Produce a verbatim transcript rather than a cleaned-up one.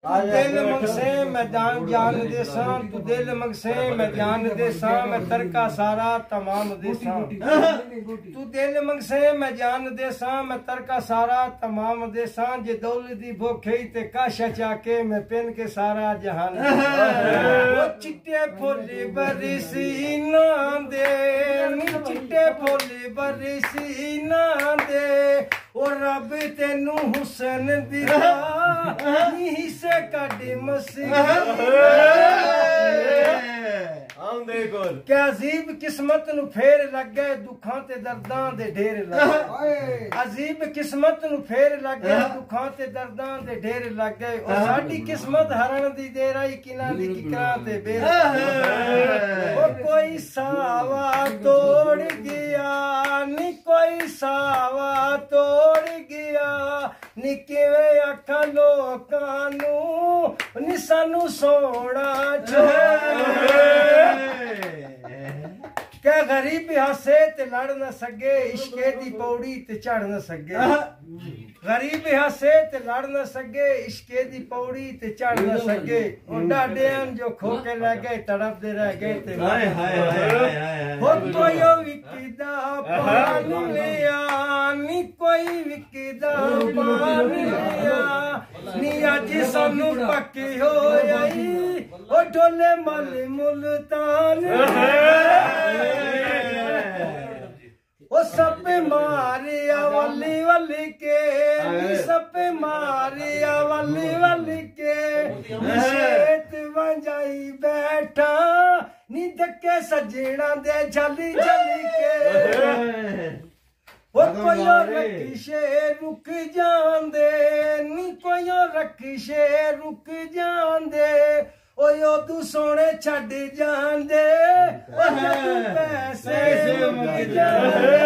तू दिल मंगसे मैं जान जान दे सा तू दिल मंगसे मैं जान दे सा मैं तरका सारा तमाम दे सा तू दिल मंगसे मैं जान दे सा मैं तरका सारा तमाम दे सा जे दौलत दी भुखे ते काशा चाके मैं पिन के सारा जहान वो चिट्टे फुल्ली बरसी ना दे नी चिट्टे फुल्ली बरसी ना दे ओ रब तेनू हुसैन दिता नी से काडी मसीह क्या अजीब किस्मत नु फेर लग गए दुखां ते दर्दां दे ढेर लग गए अजीब किस्मत नु फेर लग गए दुखां ते दर्दां दे ढेर लग गए ओ साडी किस्मत हरण दी देर आई किना दी किकरां ते बेर ओ कोई सावा तोड़ गया नी कोई सावा तोड़ गया नी किवें आखां लोकां नू नी सानू सोना छोड़ क्या गरीब हासे ते लड़ न सके इश्के दी पौड़ी ते चढ़ न सके गरीब हासे ते लड़ न सके इश्के दी पौड़ी ते चढ़ न सके ओ डाडियां जो खो के ले गए तड़पदे रह गए ते हाय हाय हाय हो कोई विकदा पानी लिया नी कोई विकदा पानी लिया नी अज सानू पक्की हो आई ओ ढोले मल मुल्तान ओ सब मारिया वली वली के सब मारिया वली वली के शेत वंजाई बैठा नी धक्के सजना दे जली जली के ओ कोई रखिशे रुक जांदे नी कोई रखिशे रुक जांदे ओ यो तू सोने छड़ जांदे ओ जब पैसे मुक जांदे